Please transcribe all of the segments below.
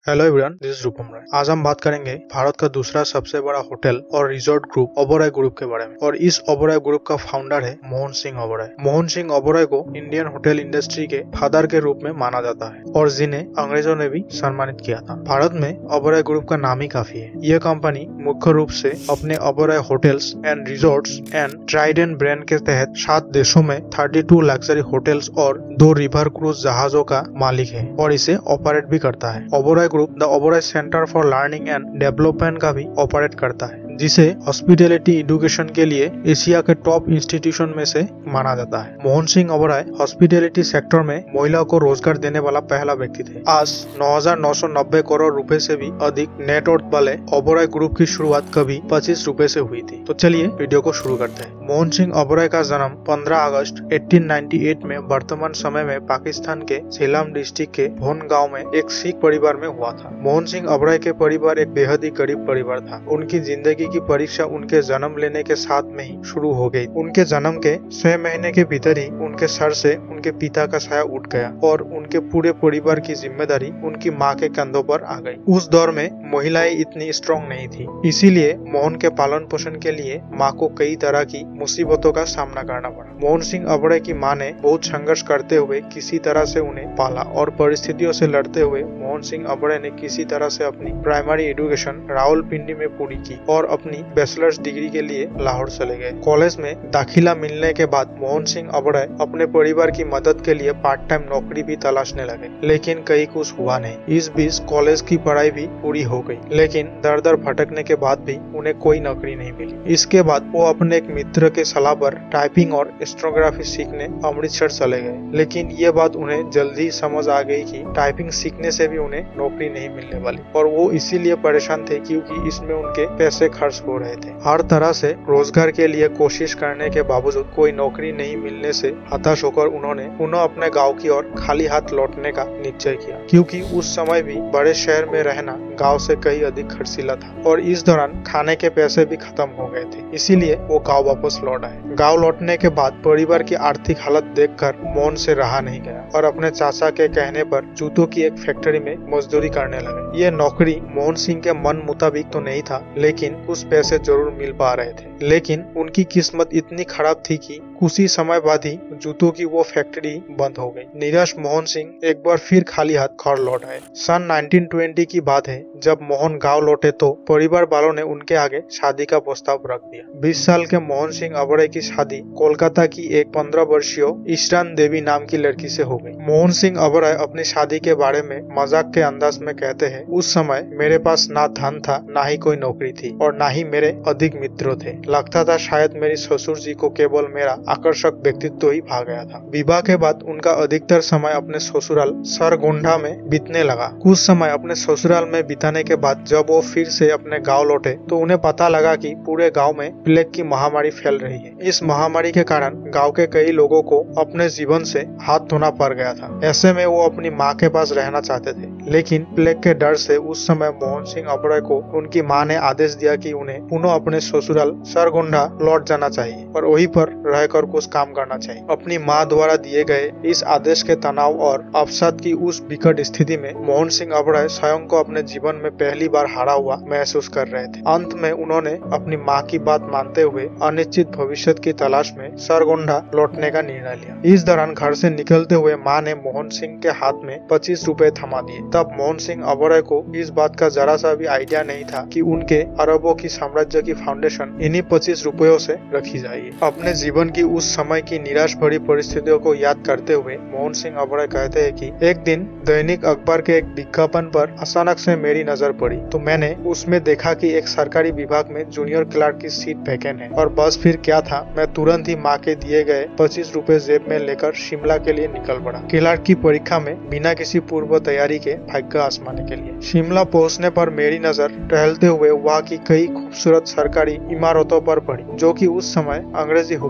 Hello everyone, this is Rupam Rai. आज हम बात करेंगे भारत का दूसरा सबसे बड़ा होटल और रिजॉर्ट ग्रुप ओबेरॉय ग्रुप के बारे में। और इस ओबेरॉय ग्रुप का फाउंडर है मोहन सिंह ओबेरॉय। मोहन सिंह ओबेरॉय को इंडियन होटल इंडस्ट्री के फादर के रूप में माना जाता है और जिन्हें अंग्रेजों ने भी सम्मानित किया था। भारत में ओबेरॉय ग्रुप का नाम ही काफी है। यह कंपनी मुख्य रूप से अपने Oberoi hotels and resorts and Trident brand के तहत 7 देशों में 32 लग्जरी होटल्स और 2 रिवर क्रूज जहाजों का मालिक है और इसे ऑपरेट भी करता है। Oberoi group the Oberoi centre for learning and development का भी ऑपरेट करता है, जिसे हॉस्पिटैलिटी एजुकेशन के लिए एशिया के टॉप इंस्टीट्यूशन में से माना जाता है। मोहन सिंह ओबेरॉय हॉस्पिटैलिटी सेक्टर में महिलाओं को रोजगार देने वाला पहला व्यक्ति थे। आज 9,990 करोड़ रुपए से भी अधिक नेट वर्थ वाले ओबेरॉय ग्रुप की शुरुआत कभी 25 रुपए से हुई थी। तो चलिए वीडियो को शुरू करते हैं। मोहन सिंह ओबेरॉय का जन्म 15 अगस्त 1898 में वर्तमान समय में पाकिस्तान के झेलम डिस्ट्रिक्ट के भोन गांव में एक सिख परिवार में हुआ था। मोहन सिंह ओबेरॉय के परिवार एक बेहद ही गरीब परिवार था। उनकी जिंदगी की परीक्षा उनके जन्म लेने के साथ में ही शुरू हो गई। उनके जन्म के 6 महीने के भीतर ही उनके सर से उनके पिता का साया उठ गया और उनके पूरे परिवार की जिम्मेदारी उनकी माँ के कंधों पर आ गई। उस दौर में महिलाएं इतनी स्ट्रॉन्ग नहीं थी, इसीलिए मोहन के पालन पोषण के लिए माँ को कई तरह की मुसीबतों का सामना करना पड़ा। मोहन सिंह ओबेरॉय की माँ ने बहुत संघर्ष करते हुए किसी तरह से उन्हें पाला और परिस्थितियों से लड़ते हुए मोहन सिंह ओबेरॉय ने किसी तरह से अपनी प्राइमरी एजुकेशन रावलपिंडी में पूरी की और अपनी बैचलर्स डिग्री के लिए लाहौर चले गए। कॉलेज में दाखिला मिलने के बाद मोहन सिंह ओबेरॉय अपने परिवार की मदद के लिए पार्ट टाइम नौकरी भी तलाशने लगे, लेकिन कहीं कुछ हुआ नहीं। इस बीच कॉलेज की पढ़ाई भी पूरी हो गई, लेकिन दर दर भटकने के बाद भी उन्हें कोई नौकरी नहीं मिली। इसके बाद वो अपने एक मित्र के सलाह पर टाइपिंग और स्टेनोग्राफी सीखने अमृतसर चले गए, लेकिन ये बात उन्हें जल्दी ही समझ आ गई कि टाइपिंग सीखने से भी उन्हें नौकरी नहीं मिलने वाली और वो इसीलिए परेशान थे क्योंकि इसमें उनके पैसे खर्च हो रहे थे। हर तरह से रोजगार के लिए कोशिश करने के बावजूद कोई नौकरी नहीं मिलने से हताश होकर उन्होंने पुनः अपने गांव की ओर खाली हाथ लौटने का निश्चय किया, क्योंकि उस समय भी बड़े शहर में रहना गांव से कहीं अधिक खर्चीला था और इस दौरान खाने के पैसे भी खत्म हो गए थे। इसीलिए वो गांव वापस लौट आए। गांव लौटने के बाद परिवार की आर्थिक हालत देखकर मोहन से रहा नहीं गया और अपने चाचा के कहने पर जूतों की एक फैक्ट्री में मजदूरी करने लगे। ये नौकरी मोहन सिंह के मन मुताबिक तो नहीं था, लेकिन कुछ पैसे जरूर मिल पा रहे थे। लेकिन उनकी किस्मत इतनी खराब थी कि कुछ ही समय बाद ही जूतों की वो फैक्ट्री बंद हो गई। निराश मोहन सिंह एक बार फिर खाली हाथ घर लौट आए। सन 1920 की बात है, जब मोहन गांव लौटे तो परिवार वालों ने उनके आगे शादी का प्रस्ताव रख दिया। 20 साल के मोहन सिंह ओबेरॉय की शादी कोलकाता की एक 15 वर्षीय ईशरान देवी नाम की लड़की से हो गई। मोहन सिंह ओबेरॉय अपनी शादी के बारे में मजाक के अंदाज में कहते हैं, उस समय मेरे पास ना धन था, ना ही कोई नौकरी थी और ना ही मेरे अधिक मित्र थे। लगता था शायद मेरी ससुर जी को केवल मेरा आकर्षक व्यक्तित्व ही भा गया था। विवाह के बाद उनका अधिकतर समय अपने ससुराल सरगोंडा में बीतने लगा। कुछ समय अपने ससुराल में बिताने के बाद जब वो फिर से अपने गांव लौटे तो उन्हें पता लगा कि पूरे गांव में प्लेग की महामारी फैल रही है। इस महामारी के कारण गांव के कई लोगों को अपने जीवन से हाथ धोना पड़ गया था। ऐसे में वो अपनी माँ के पास रहना चाहते थे, लेकिन प्लेग के डर से उस समय मोहन सिंह ओबेरॉय को उनकी माँ ने आदेश दिया कि उन्हें पुनः अपने ससुराल सरगोंडा लौट जाना चाहिए और वहीं पर रहकर कुछ काम करना चाहिए। अपनी माँ द्वारा दिए गए इस आदेश के तनाव और अवसाद की उस विकट स्थिति में मोहन सिंह ओबेरॉय स्वयं को अपने जीवन में पहली बार हारा हुआ महसूस कर रहे थे। अंत में उन्होंने अपनी माँ की बात मानते हुए अनिश्चित भविष्य की तलाश में सरगोंडा लौटने का निर्णय लिया। इस दौरान घर से निकलते हुए माँ ने मोहन सिंह के हाथ में 25 रुपए थमा दिए। तब मोहन सिंह ओबेरॉय को इस बात का जरा सा भी आइडिया नहीं था कि उनके अरबों की साम्राज्य की फाउंडेशन इन्हीं 25 रुपयों से रखी जाएगी। अपने जीवन की उस समय की निराश भरी परिस्थितियों को याद करते हुए मोहन सिंह ओबेरॉय कहते हैं कि एक दिन दैनिक अखबार के एक विज्ञापन पर अचानक से मेरी नजर पड़ी तो मैंने उसमें देखा कि एक सरकारी विभाग में जूनियर क्लर्क की सीट वैकेंट है और बस फिर क्या था, मैं तुरंत ही माँ के दिए गए 25 रुपए जेब में लेकर शिमला के लिए निकल पड़ा। क्लर्क की परीक्षा में बिना किसी पूर्व तैयारी के भाग्य आजमाने के लिए। शिमला पहुँचने पर मेरी नजर टहलते हुए वहाँ की कई खूबसूरत सरकारी इमारतों पर पड़ी, जो कि उस समय अंग्रेजी हुकूमत के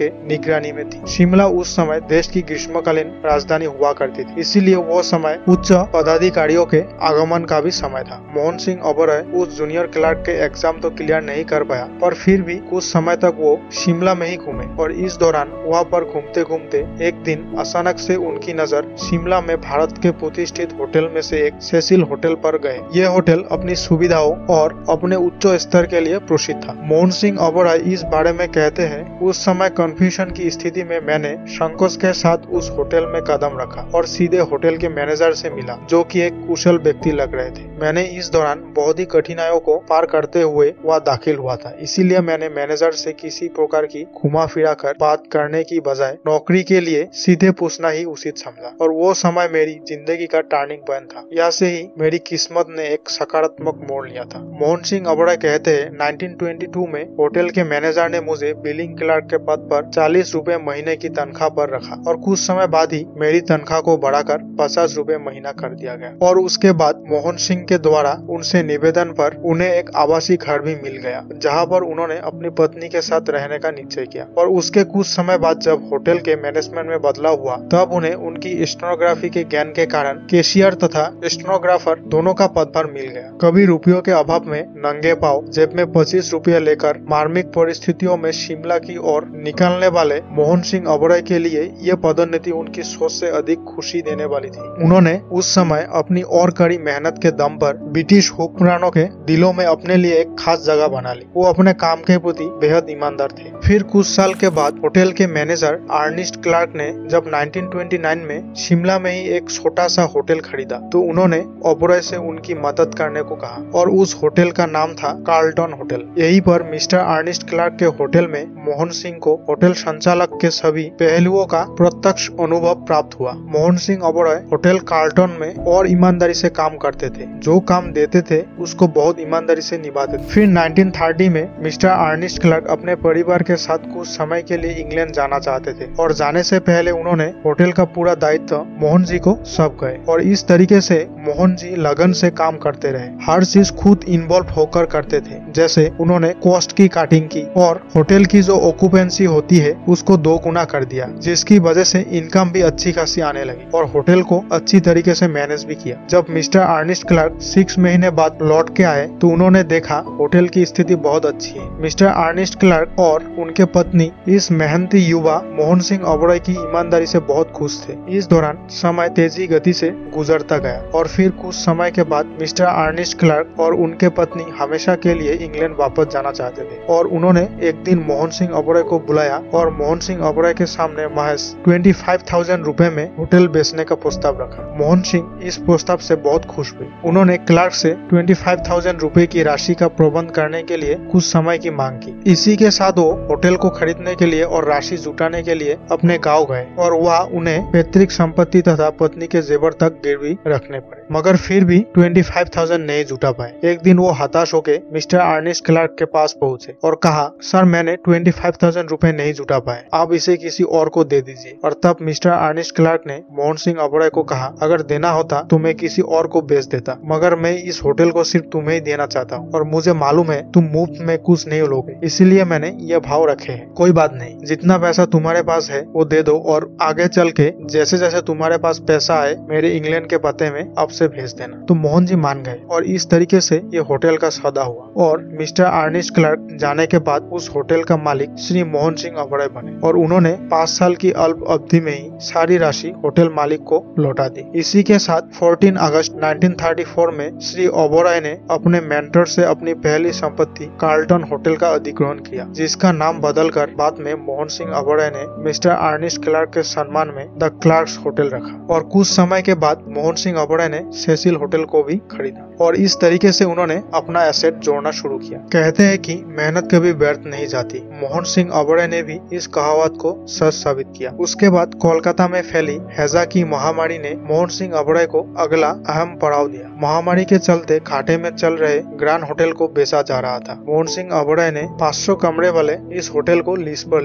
के निगरानी में थी। शिमला उस समय देश की ग्रीष्मकालीन राजधानी हुआ करती थी, इसीलिए वो समय उच्च पदाधिकारियों के आगमन का भी समय था। मोहन सिंह ओबरॉय उस जूनियर क्लर्क के एग्जाम तो क्लियर नहीं कर पाया, पर फिर भी कुछ समय तक वो शिमला में ही घूमे और इस दौरान वहाँ पर घूमते घूमते एक दिन अचानक से उनकी नजर शिमला में भारत के प्रतिष्ठित होटल में से एक सेसिल होटल पर गए। ये होटल अपनी सुविधाओं और अपने उच्च स्तर के लिए प्रसिद्ध था। मोहन सिंह ओबरॉय इस बारे में कहते हैं, उस समय कन्फ्यूजन की स्थिति में मैंने संकोच के साथ उस होटल में कदम रखा और सीधे होटल के मैनेजर से मिला, जो कि एक कुशल व्यक्ति लग रहे थे। मैंने इस दौरान बहुत ही कठिनाइयों को पार करते हुए वहाँ दाखिल हुआ था, इसीलिए मैंने मैनेजर से किसी प्रकार की घुमा फिरा कर बात करने की बजाय नौकरी के लिए सीधे पूछना ही उचित समझा और वो समय मेरी जिंदगी का टर्निंग पॉइंट था। यहाँ से ही मेरी किस्मत ने एक सकारात्मक मोड़ लिया था। मोहन सिंह ओबरॉय कहते हैं, 1922 में होटल के मैनेजर ने मुझे बिलिंग क्लर्क के पद पर 40 रुपए महीने की तनख्वाह पर रखा और कुछ समय बाद ही मेरी तनख्वाह को बढ़ाकर 50 रुपए महीना कर दिया गया और उसके बाद मोहन सिंह के द्वारा उनसे निवेदन पर उन्हें एक आवासीय घर भी मिल गया, जहाँ पर उन्होंने अपनी पत्नी के साथ रहने का निश्चय किया। और उसके कुछ समय बाद जब होटल के मैनेजमेंट में बदलाव हुआ, तब उन्हें उनकी स्टेनोग्राफी के ज्ञान के कारण कैशियर तथा स्टेनोग्राफर दोनों का पदभार मिल गया। कभी रुपयों के अभाव में नंगे पांव जेब में 25 रुपये लेकर मार्मिक परिस्थितियों में शिमला की ओर निकलने वाले मोहन सिंह ओबरॉय के लिए ये पदोन्नति उनकी सोच से अधिक खुशी देने वाली थी। उन्होंने उस समय अपनी और कड़ी मेहनत के दम पर ब्रिटिश हुक्मरानों के दिलों में अपने लिए एक खास जगह बना ली। वो अपने काम के प्रति बेहद ईमानदार थे। फिर कुछ साल के बाद होटल के मैनेजर अर्नेस्ट क्लार्क ने जब 1929 में शिमला में ही एक छोटा सा होटल खरीदा, तो उन्होंने ओबरॉय से उनकी मदद करने को कहा और उस होटल का नाम था कार्लटन होटल। यहीं पर मिस्टर अर्नेस्ट क्लार्क के होटल में मोहन सिंह को होटल संचालक के सभी पहलुओं का प्रत्यक्ष अनुभव प्राप्त हुआ। मोहन सिंह ओबरॉय होटल कार्लटन में और ईमानदारी से काम करते थे, जो काम देते थे उसको बहुत ईमानदारी से निभाते थे। फिर 1930 में मिस्टर अर्नेस्ट क्लार्क अपने परिवार के साथ कुछ समय के लिए इंग्लैंड जाना चाहते थे और जाने से पहले उन्होंने होटल का पूरा दायित्व मोहन जी को सौंप गए और इस तरीके से मोहन जी लगन से काम करते रहे। हर चीज खुद इन्वॉल्व होकर करते थे, जैसे उन्होंने कॉस्ट की काटिंग की और होटल की जो ऑक्यूपेंसी होती है उसको 2 गुना कर दिया, जिसकी वजह से इनकम भी अच्छी खासी आने लगी और होटल को अच्छी तरीके से मैनेज भी किया। जब मिस्टर अर्नेस्ट क्लार्क 6 महीने बाद लौट के आए तो उन्होंने देखा होटल की स्थिति बहुत अच्छी है। मिस्टर अर्नेस्ट क्लार्क और उनके पत्नी इस मेहनती युवा मोहन सिंह ओबरॉय की ईमानदारी से बहुत खुश थे। इस दौरान समय तेजी गति से गुजरता गया और फिर कुछ समय के बाद मिस्टर अर्नेस्ट क्लार्क और उनके पत्नी हमेशा के लिए इंग्लैंड वापस जाना चाहते थे और उन्होंने एक दिन मोहन सिंह ओबरॉय को बुलाया और मोहन सिंह ओबरॉय के सामने महज 25,000 रुपए में होटल बेचने का प्रस्ताव रखा। मोहन सिंह इस प्रस्ताव से बहुत खुश हुए। उन्होंने क्लार्क से 25,000 रुपए की राशि का प्रबंध करने के लिए कुछ समय की मांग की। इसी के साथ वो होटल को खरीदने के लिए और राशि जुटाने के लिए अपने गांव गए और वहाँ उन्हें पैतृक संपत्ति तथा पत्नी के जेवर तक गिरवी रखने पड़े, मगर फिर भी 25,000 नहीं जुटा पाए। एक दिन वो हताश होकर मिस्टर अर्नेस्ट क्लार्क के पास पहुंचे और कहा, सर मैंने 25,000 रुपए नहीं जुटा पाए, आप इसे किसी और को दे दीजिए। और तब मिस्टर अर्नेस्ट क्लार्क ने मोहन सिंह ओबरॉय को कहा, अगर देना होता तो मैं किसी और को बेच देता, मगर मैं इस होटल को सिर्फ तुम्हें ही देना चाहता हूँ और मुझे मालूम है तुम मुफ्त में कुछ नहीं लोगे, इसीलिए मैंने ये भाव रखे हैं। कोई बात नहीं, जितना पैसा तुम्हारे पास है वो दे दो और आगे चल के जैसे जैसे तुम्हारे पास पैसा आए मेरे इंग्लैंड के पते में अब से भेज देना। तो मोहन जी मान गए और इस तरीके से ये होटल का सौदा हुआ और मिस्टर अर्नेस्ट क्लार्क जाने के बाद उस होटल का मालिक श्री मोहन सिंह ओबरॉय बने और उन्होंने 5 साल की अल्प अवधि में ही सारी राशि होटल मालिक को लौटा दी। इसी के साथ 14 अगस्त 1934 में श्री ओबरॉय ने अपने मेंटर से अपनी पहली संपत्ति कार्लटन होटल का अधिग्रहण किया, जिसका नाम बदलकर बाद में मोहन सिंह ओबरॉय ने मिस्टर अर्नेस्ट क्लार्क के सम्मान में द क्लार्क्स होटल रखा और कुछ समय के बाद मोहन सिंह ओबरॉय ने सेसिल होटल को भी खरीदा और इस तरीके से उन्होंने अपना एसेट जोड़ना शुरू किया। कहते हैं कि मेहनत कभी व्यर्थ नहीं जाती। मोहन सिंह ओबरॉय ने भी इस कहावत को सच साबित किया। उसके बाद कोलकाता में फैली हैजा की महामारी ने मोहन सिंह ओबरॉय को अगला अहम पड़ाव दिया। महामारी के चलते घाटे में चल रहे ग्रैंड होटल को बेचा जा रहा था। मोहन सिंह ओबरॉय ने 500 कमरे वाले इस होटल को लीज पर ले लिया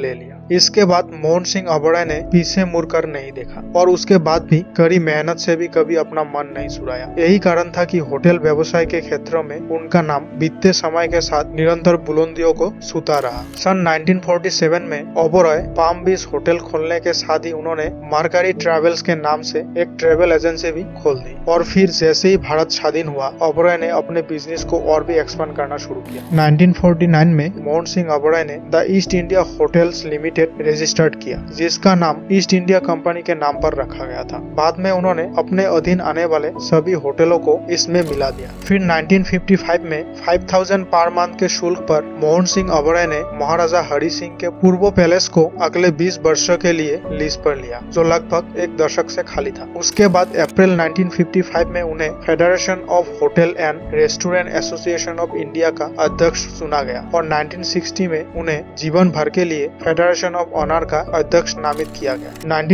इसके बाद मोहन सिंह ओबरॉय ने पीछे मुड़कर नहीं देखा और उसके बाद भी कड़ी मेहनत से भी कभी अपना मन नहीं छुड़ाया। यही कारण था कि होटल व्यवसाय के क्षेत्र में उनका नाम बीतते समय के साथ निरंतर बुलंदियों को छूता रहा। सन 1947 में ओबरॉय पाम बीच होटल खोलने के साथ ही उन्होंने मार्कारी ट्रैवल्स के नाम से एक ट्रैवल एजेंसी भी खोल दी और फिर जैसे ही भारत स्वाधीन हुआ ओबरॉय ने अपने बिजनेस को और भी एक्सपांड करना शुरू किया। 1949 में मोहन सिंह ओबरॉय ने the East India hotels limited registered किया, जिसका नाम ईस्ट इंडिया कंपनी के नाम पर रखा गया था। बाद में उन्होंने अपने अधीन आने वाले सभी होटलों को इसमें मिला दिया। फिर 1955 में 5000 पर मंथ के शुल्क पर मोहन सिंह ओबरॉय ने महाराजा हरि सिंह के पूर्व पैलेस को अगले 20 वर्षों के लिए लीज पर लिया, जो लगभग एक दशक से खाली था। उसके बाद अप्रैल 1955 में उन्हें federation of hotel and restaurant association of India का अध्यक्ष चुना गया और 1960 में उन्हें जीवन भर के लिए फेडरेशन ऑफ ऑनर का अध्यक्ष नामित किया गया।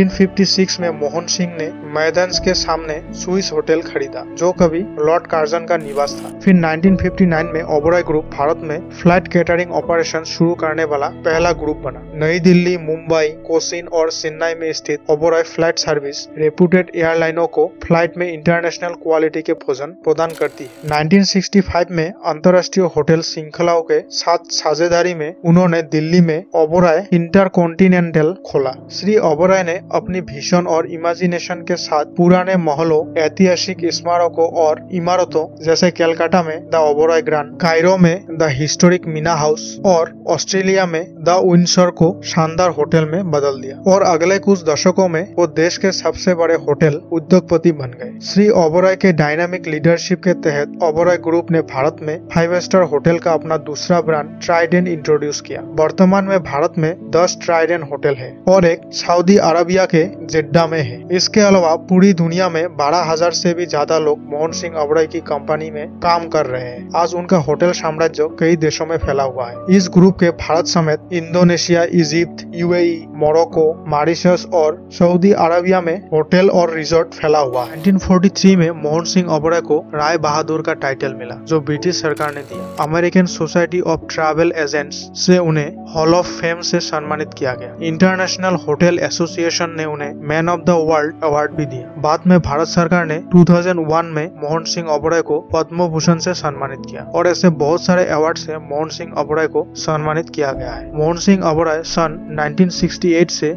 1956 में मोहन सिंह ने मैदान के सामने स्विस होटल खरीदा, जो कभी लॉर्ड कार्जन का निवास था। फिर 1959 में ओबरॉय ग्रुप भारत में फ्लाइट कैटरिंग ऑपरेशन शुरू करने वाला पहला ग्रुप बना। नई दिल्ली, मुंबई, कोचीन और चेन्नई में स्थित ओबरॉय फ्लाइट सर्विस रेप्यूटेड एयरलाइनों को फ्लाइट में इंटरनेशनल क्वालिटी के भोजन प्रदान करती है। 1965 में अंतर्राष्ट्रीय होटल श्रृंखलाओं के साथ साझेदारी में उन्होंने दिल्ली में ओबरॉय इंटरकॉन्टिनेंटल खोला। श्री ओबरॉय ने अपनी विजन और इमेजिनेशन के साथ पुराने महलों, ऐतिहासिक स्मारकों और इमारतों जैसे कलकत्ता में द ओबरॉय ग्रांड, कायरो में द हिस्टोरिक मीना हाउस और ऑस्ट्रेलिया में द विंडसर को शानदार होटल में बदल दिया और अगले कुछ दशकों में वो देश के सबसे बड़े होटल उद्योगपति बन गए। श्री ओबरॉय के डायनामिक लीडरशिप के तहत ओबरॉय ग्रुप ने भारत में 5 स्टार होटल का अपना दूसरा ब्रांड ट्राइडेंट इंट्रोड्यूस किया। वर्तमान में भारत में 10 ट्राइडेंट होटल है और एक सऊदी अरबिया के जेड्डा में है। इसके अलावा पूरी दुनिया में 12,000 से भी ज्यादा लोग मोहन सिंह ओबरॉय की कंपनी में काम कर रहे हैं। आज उनका होटल साम्राज्य कई देशों में फैला हुआ है। इस ग्रुप के भारत समेत Indonesia, Egypt, UAE, Morocco, Mauritius और सऊदी अरबिया में होटल और रिजॉर्ट फैला हुआ है। 1943 में मोहन सिंह ओबरॉय को राय बहादुर का टाइटल मिला, जो ब्रिटिश सरकार ने दिया। American society of travel agents से उन्हें हॉल ऑफ फेम से सम्मानित किया गया। इंटरनेशनल होटल एसोसिएशन ने उन्हें man of the world award भी दिया। बाद में भारत सरकार ने 2001 में मोहन सिंह ओबरॉय को पद्म भूषण से सम्मानित किया और ऐसे बहुत सारे अवार्ड से मोहन सिंह ओबरॉय को सम्मानित किया गया है। मोहन सिंह ओबरॉय सन 1968 से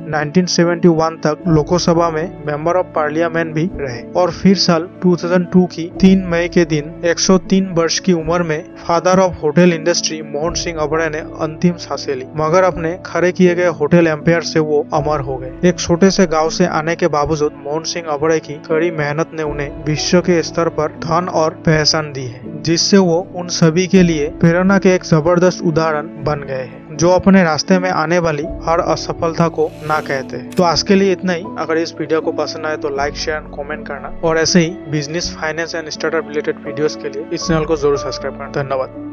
1971 तक लोकसभा में मेंबर ऑफ पार्लियामेंट भी रहे और फिर साल 2002 की 3 मई के दिन 103 वर्ष की उम्र में father of hotel industry Mohan Singh Oberoi ने अंतिम सांसें ली, मगर अपने खड़े किए गए होटल एम्पायर से वो अमर हो गए। एक छोटे से गांव से आने के बावजूद मोहन सिंह ओबरॉय की कड़ी मेहनत ने उन्हें विश्व के स्तर पर धन और पहचान दी है, जिससे वो उन सभी के लिए प्रेरणा के एक जबरदस्त उदाहरण बन गए हैं, जो अपने रास्ते में आने वाली हर असफलता को ना कहते। तो आज के लिए इतना ही। अगर इस वीडियो को पसंद आए तो लाइक, शेयर एंड कमेंट करना और ऐसे ही business, finance and startup related videos के लिए इस चैनल को जरूर सब्सक्राइब करना। धन्यवाद।